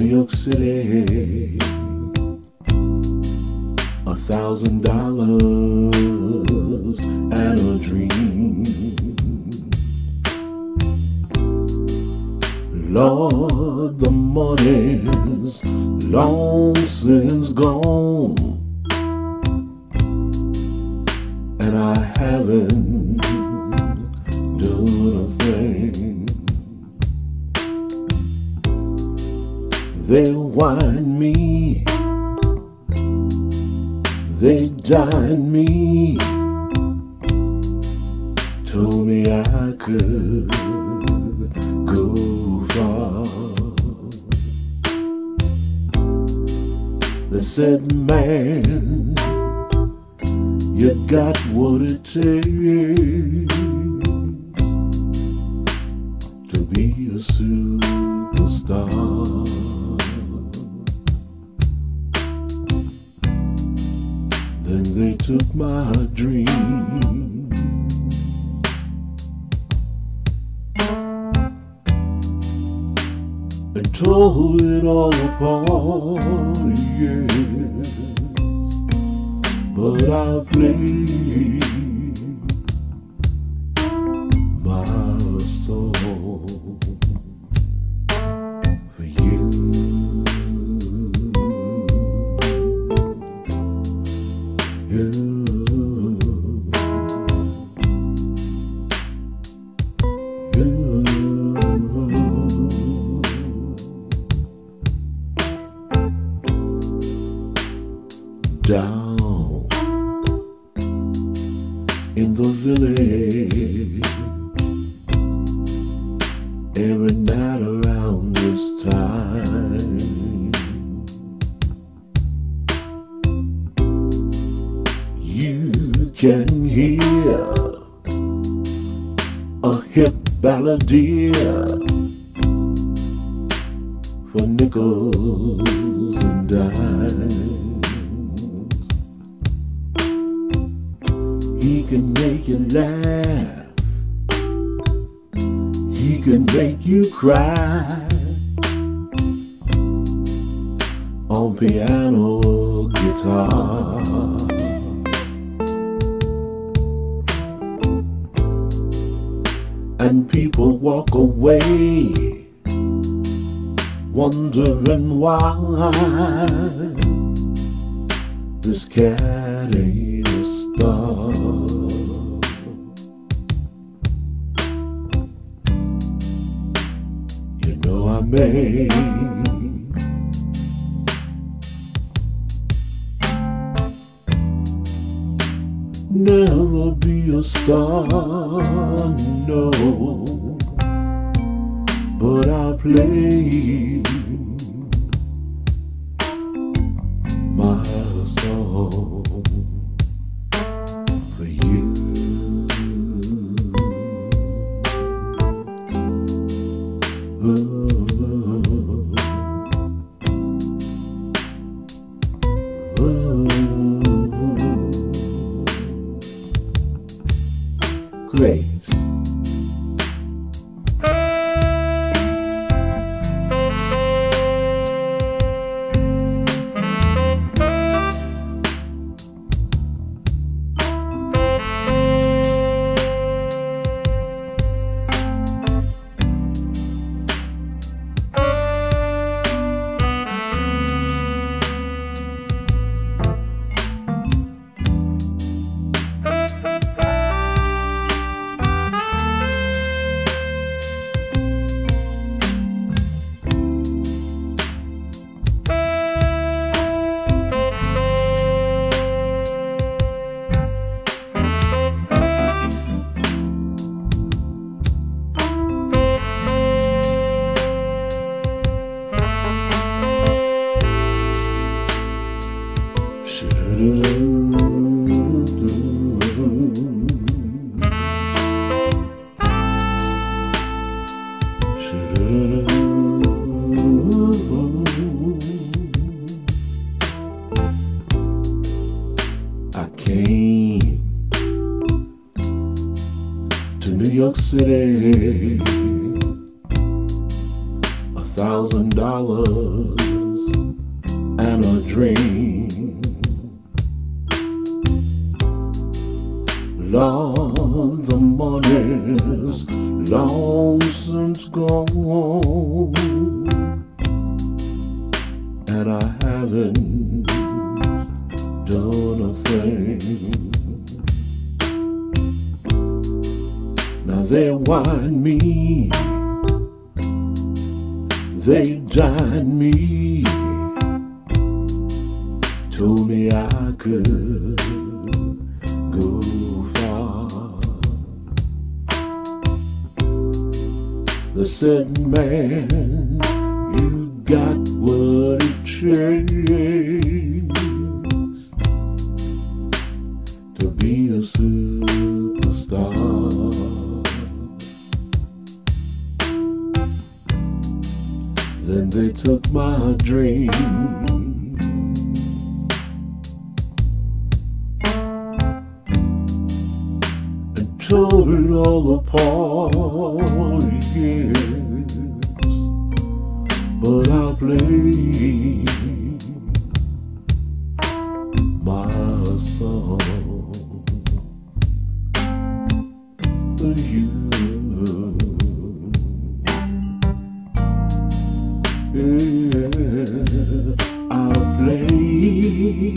York City, $1,000 and a dream. Lord, the money's long since gone, and I haven't done a thing. They wine me, they dine me, told me I could go far. They said, man, you got what it takes to be a superstar. Then they took my dream. And tore it all apart, yes. But I played my song for you. Down in the village, every night around this time, you can hear a hip balladeer for nickels and dimes. He can make you laugh, he can make you cry, on piano or guitar. And people walk away wondering why this cat ain't a star. You know I may never be a star, no, but I play my song for you. Grace. I came to New York City, $1,000 and a dream. Lord, the money's long since gone, and I haven't done a thing. Now they wine me, they dine me, told me I could go far. They said, man, you got what it takes to be a superstar. Then they took my dream and tore it all apart, yes. But I'll play my song for you. Yeah, I'll play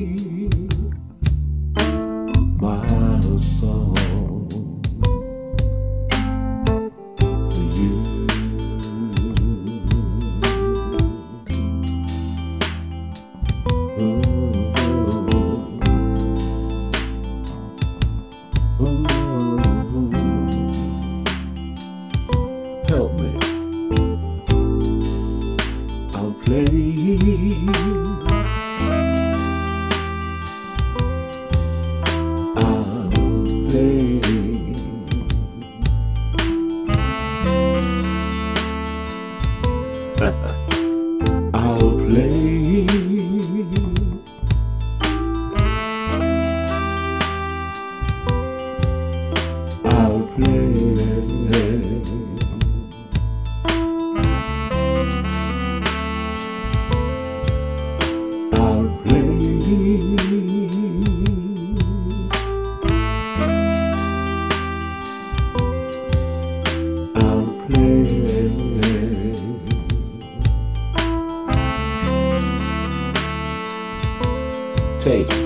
my song for you. Help me. I'll play, I'll play, I'll play, I'll play. Take